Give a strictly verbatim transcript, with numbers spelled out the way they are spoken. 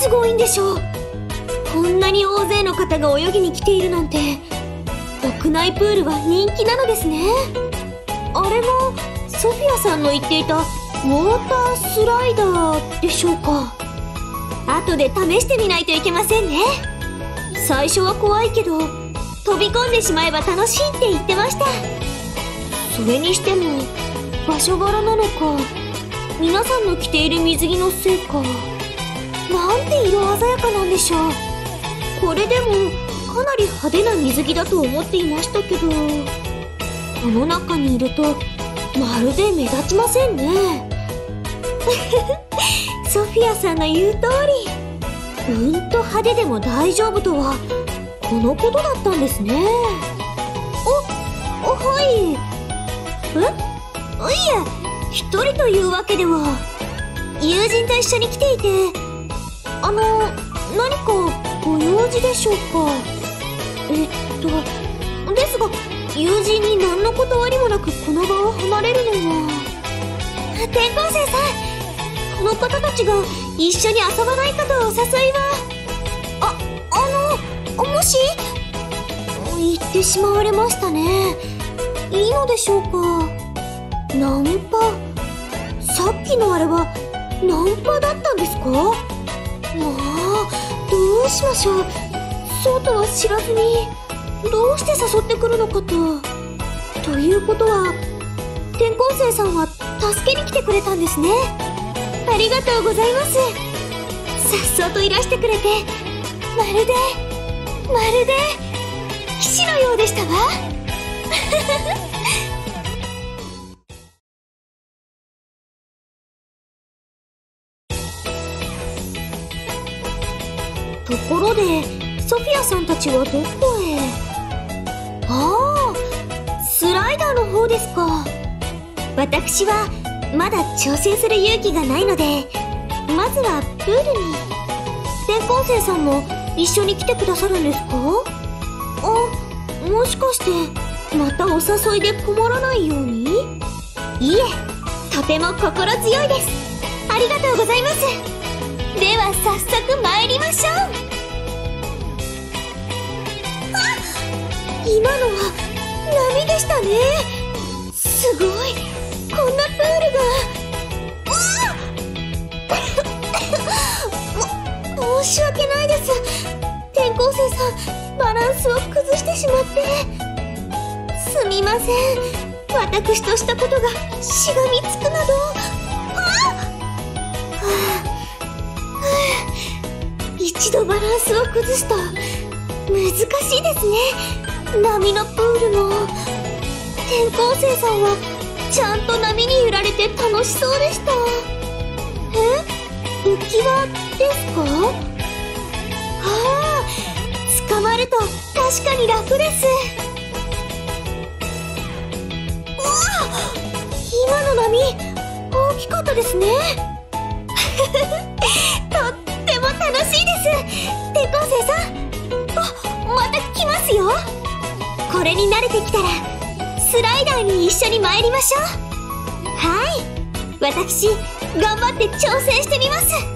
すごいんでしょう。こんなに大勢の方が泳ぎに来ているなんて、屋内プールは人気なのですね。あれがソフィアさんの言っていたウォータースライダーでしょうか。後で試してみないといけませんね。最初は怖いけど飛び込んでしまえば楽しいって言ってました。それにしても場所柄なのか、皆さんの着ている水着のせいか、なんて色鮮やかなんでしょう。これでもかなり派手な水着だと思っていましたけど、この中にいるとまるで目立ちませんね。ソフィアさんの言う通り、うんと派手でも大丈夫とはこのことだったんですね。お、おはいえ、いや、一人というわけでは。友人と一緒に来ていて、あの何かご用事でしょうか。えっとですが、友人に何の断りもなくこの場を離れるのは。転校生さん、この方たちが一緒に遊ばないかとお誘いは。あ、あのもし言ってしまわれましたね。いいのでしょうか。ナンパ、さっきのあれはナンパだったんですか。まあ、どうしましょう。そうとは知らずにどうして誘ってくるのかと。ということは転校生さんは助けに来てくれたんですね。ありがとうございます。さっそうといらしてくれて、まるでまるで騎士のようでしたわ。ところでソフィアさんたちはどこへ。ああ、スライダーの方ですか。私はまだ挑戦する勇気がないので、まずはプールに。転校生さんも一緒に来てくださるんですか。あ、もしかしてまたお誘いで困らないように。いえ、とても心強いです。ありがとうございます。では早速参りましょう。あ、今のは波でしたね。すごい、こんなプールが。も申し訳ないです。転校生さん、バランスを崩してしまって。すみません。私としたことがしがみつくなど。一度バランスを崩すと難しいですね。波のプールも。転校生さんはちゃんと波に揺られて楽しそうでした。え、浮き輪ですか。ああ、捕まると確かに楽です。うわ、今の波大きかったですね。とっても楽しいです。転校生さん、あ、また来ますよ。これに慣れてきたらスライダーに一緒に参りましょう。はい、私頑張って挑戦してみます。